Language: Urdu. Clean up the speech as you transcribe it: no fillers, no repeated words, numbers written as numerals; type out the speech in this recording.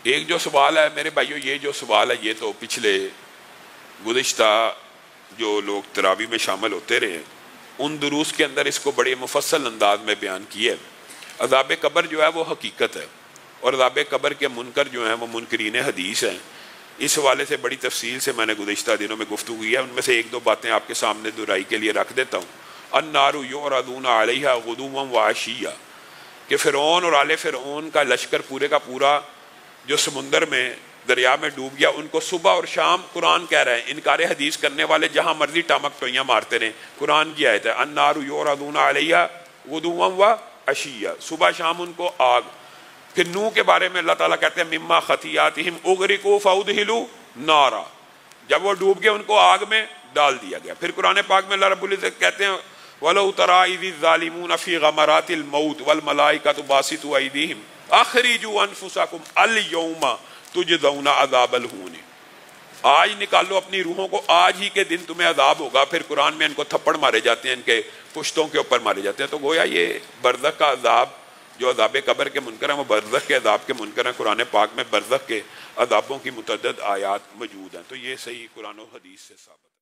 ایک جو سوال ہے میرے بھائیو، یہ جو سوال ہے یہ تو پچھلے گزشتہ جو لوگ تراویح میں شامل ہوتے رہے ہیں ان دروس کے اندر اس کو بڑے مفصل انداز میں بیان کیا ہے۔ عذاب قبر جو ہے وہ حقیقت ہے، اور عذاب قبر کے منکر جو ہیں وہ منکرین حدیث ہیں۔ اس حوالے سے بڑی تفصیل سے میں نے گزشتہ دنوں میں گفتگو کی ہے، ان میں سے ایک دو باتیں آپ کے سامنے دہرائی کے لیے رکھ دیتا ہوں۔ النار یعرضون علیہا غدوا وعشیا، کہ فرعون اور آل فرعون کا لشکر پورے کا پورا جو سمندر میں دریا میں ڈوب گیا، ان کو صبح اور شام قرآن کہہ رہے ہیں۔ انکار حدیث کرنے والے جہاں مرضی ٹامک ٹوئیاں مارتے رہیں، قرآن کی آیت ہے النار یعرضون علیہا غدوا وعشیا، صبح شام ان کو آگ۔ پھر نوح کے بارے میں اللہ تعالیٰ کہتے ہیں مما خطیاتہم اغرقوا فادخلوا نارا، جب وہ ڈوب گئے ان کو آگ میں ڈال دیا گیا۔ پھر قرآن پاک میں اللہ رب العزت کہتے ہیں وَلَوْ تَرَىٰ إِذِ الظَّالِمُونَ فِي غَمَرَاتِ الْمَوْتِ وَالْمَلَائِكَةُ بَاسِطُو أَيْدِيهِمْ أَخْرِجُوا أَنفُسَكُمْ الْيَوْمَ تُجْزَوْنَ عَذَابَ الْهُونِ، آج نکالو اپنی روحوں کو، آج ہی کے دن تمہیں عذاب ہوگا۔ پھر قرآن میں ان کو تھپڑ مارے جاتے ہیں، ان کے پشتوں کے اوپر مارے جاتے ہیں۔ تو گویا یہ برزخ کا عذاب، جو عذاب قبر کے منکر ہیں وہ برزخ کے عذاب کے منکر ہیں۔ قرآن پاک میں برزخ کے عذابوں کی متعدد آیات موجود ہیں، تو یہ صحیح قرآن و حدیث سے ثابت ہے۔